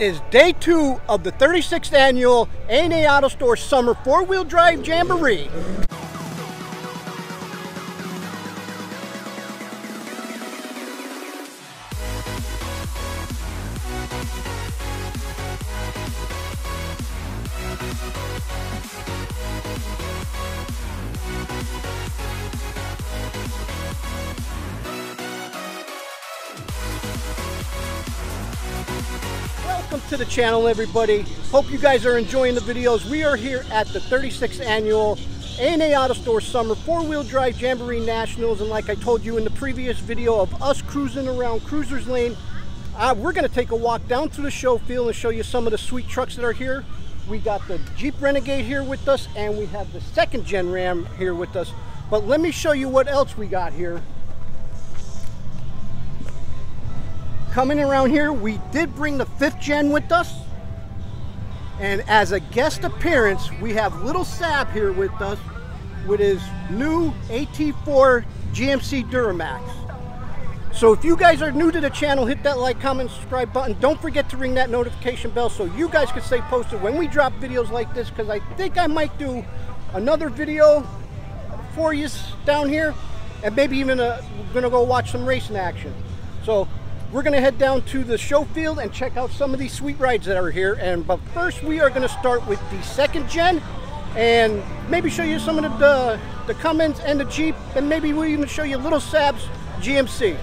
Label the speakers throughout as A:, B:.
A: is day 2 of the 36th annual A&A Auto Store Summer 4-Wheel Drive Jamboree. Welcome to the channel, everybody. Hope you guys are enjoying the videos. We are here at the 36th annual A&A Auto Store Summer 4-Wheel Drive Jamboree Nationals, and like I told you in the previous video of us cruising around Cruisers Lane, we're going to take a walk down through the show field and show you some of the sweet trucks that are here. We got the Jeep Renegade here with us, and we have the 2nd Gen Ram here with us. But let me show you what else we got here. Coming around here, we did bring the 5th Gen with us, and as a guest appearance, we have Little Sab here with us with his new AT4 GMC Duramax. So if you guys are new to the channel, hit that like, comment, subscribe button. Don't forget to ring that notification bell so you guys can stay posted when we drop videos like this, because I think I might do another video for you down here, and maybe even we're gonna go watch some racing action. So we're going to head down to the show field and check out some of these sweet rides that are here. But first, we are going to start with the 2nd Gen and maybe show you some of the Cummins and the Jeep, and maybe we'll even show you Little Sab's GMC.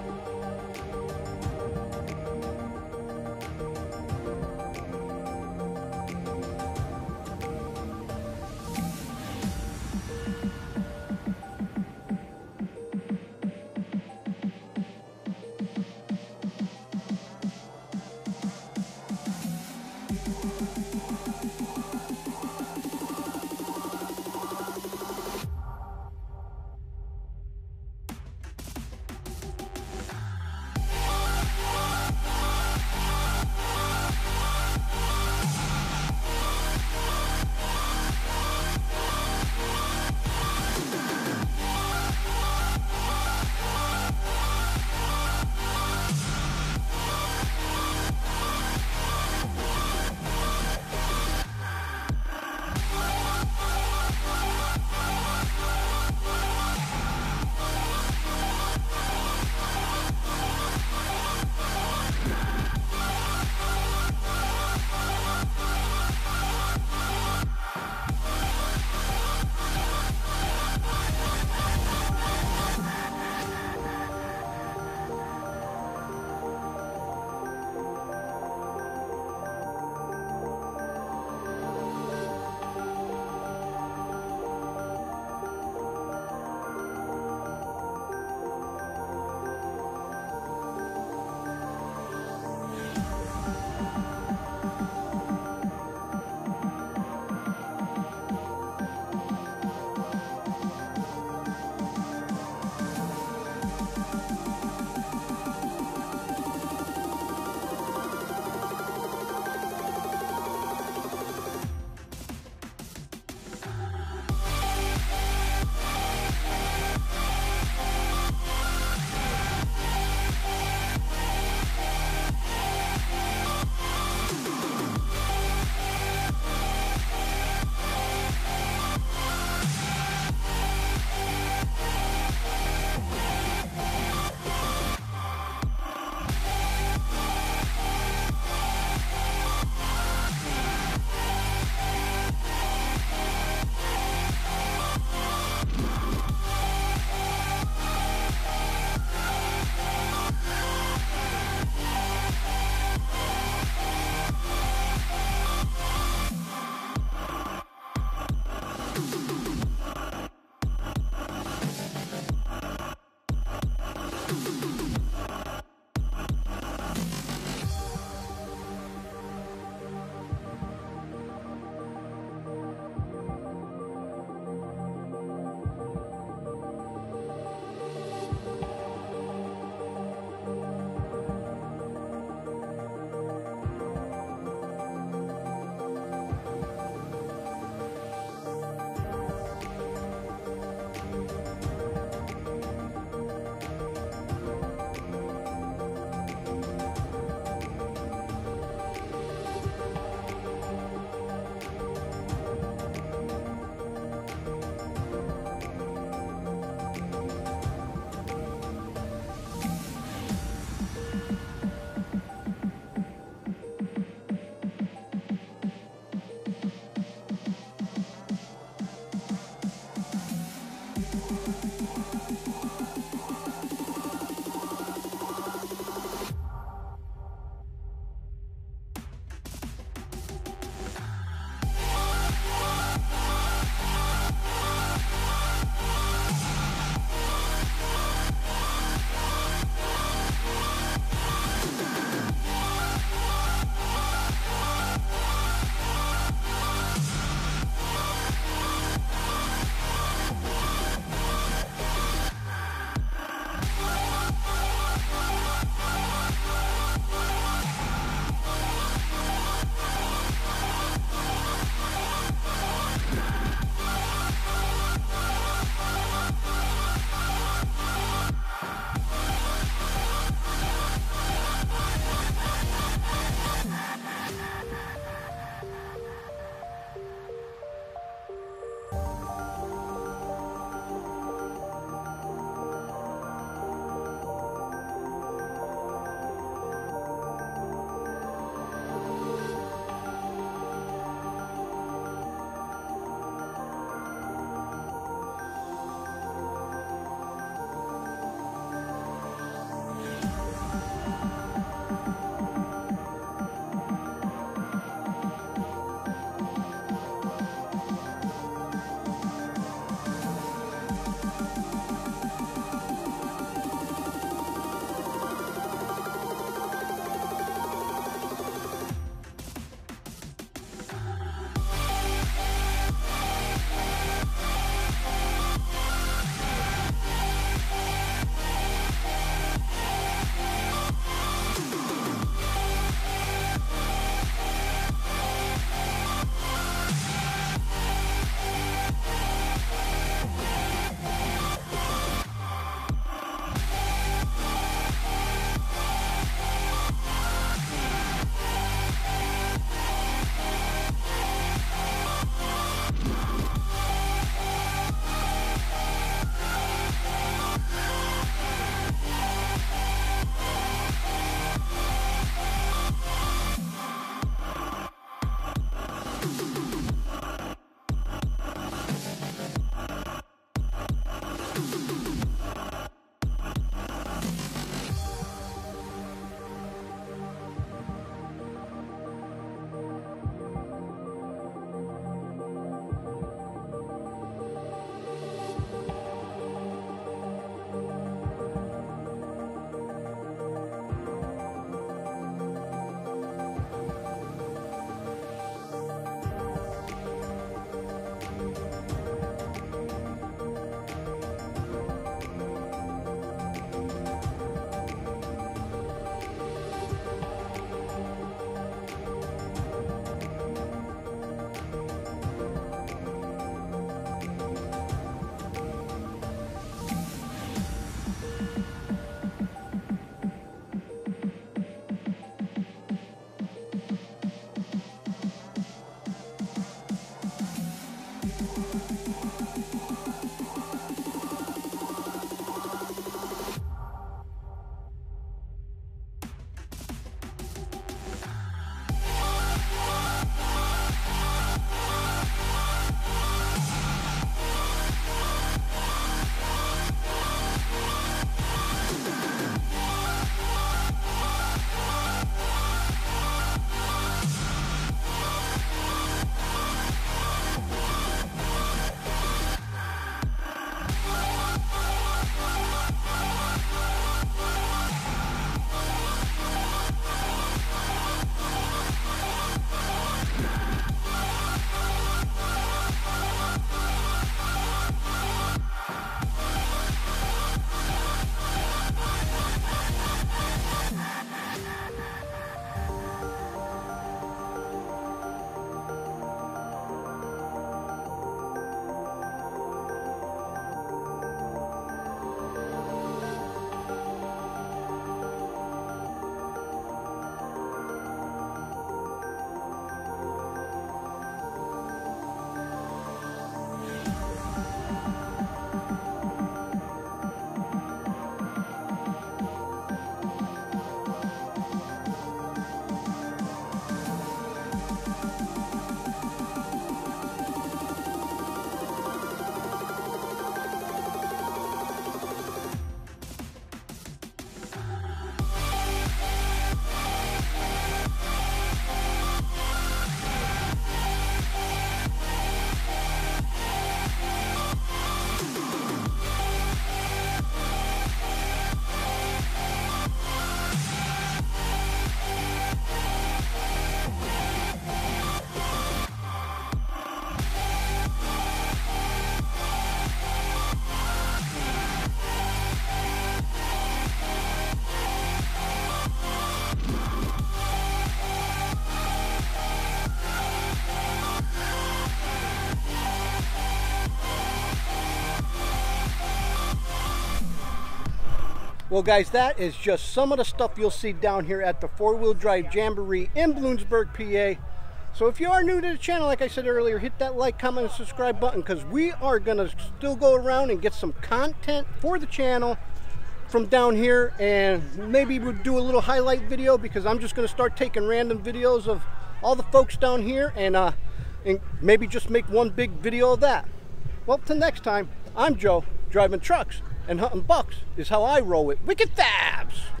A: Well guys, that is just some of the stuff you'll see down here at the 4-Wheel Drive Jamboree in Bloomsburg, PA. So if you are new to the channel, like I said earlier, hit that like, comment, and subscribe button, because we are going to still go around and get some content for the channel from down here, and maybe we'll do a little highlight video, because I'm just going to start taking random videos of all the folks down here, and maybe just make one big video of that. Well, till next time, I'm Joe, driving trucks and hunting bucks is how I roll it. Wicked Fabs!